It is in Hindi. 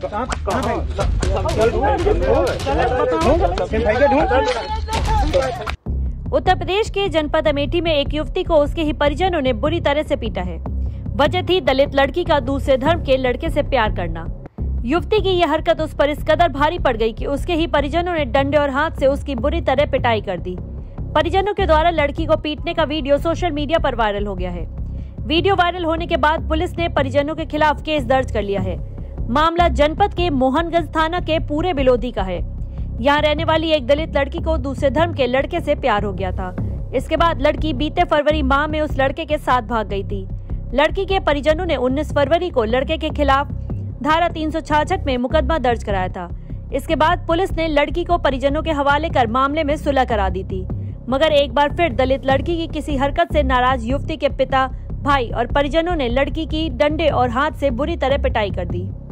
उत्तर प्रदेश के जनपद अमेठी में एक युवती को उसके ही परिजनों ने बुरी तरह से पीटा है। वजह थी दलित लड़की का दूसरे धर्म के लड़के से प्यार करना। युवती की यह हरकत उस पर इस कदर भारी पड़ गई कि उसके ही परिजनों ने डंडे और हाथ से उसकी बुरी तरह पिटाई कर दी। परिजनों के द्वारा लड़की को पीटने का वीडियो सोशल मीडिया पर वायरल हो गया है। वीडियो वायरल होने के बाद पुलिस ने परिजनों के खिलाफ केस दर्ज कर लिया है। मामला जनपद के मोहनगंज थाना के पूरे बिलोदी का है। यहाँ रहने वाली एक दलित लड़की को दूसरे धर्म के लड़के से प्यार हो गया था। इसके बाद लड़की बीते फरवरी माह में उस लड़के के साथ भाग गई थी। लड़की के परिजनों ने 19 फरवरी को लड़के के खिलाफ धारा 366 में मुकदमा दर्ज कराया था। इसके बाद पुलिस ने लड़की को परिजनों के हवाले कर मामले में सुलह करा दी थी। मगर एक बार फिर दलित लड़की की किसी हरकत से नाराज युवती के पिता, भाई और परिजनों ने लड़की की डंडे और हाथ से बुरी तरह पिटाई कर दी।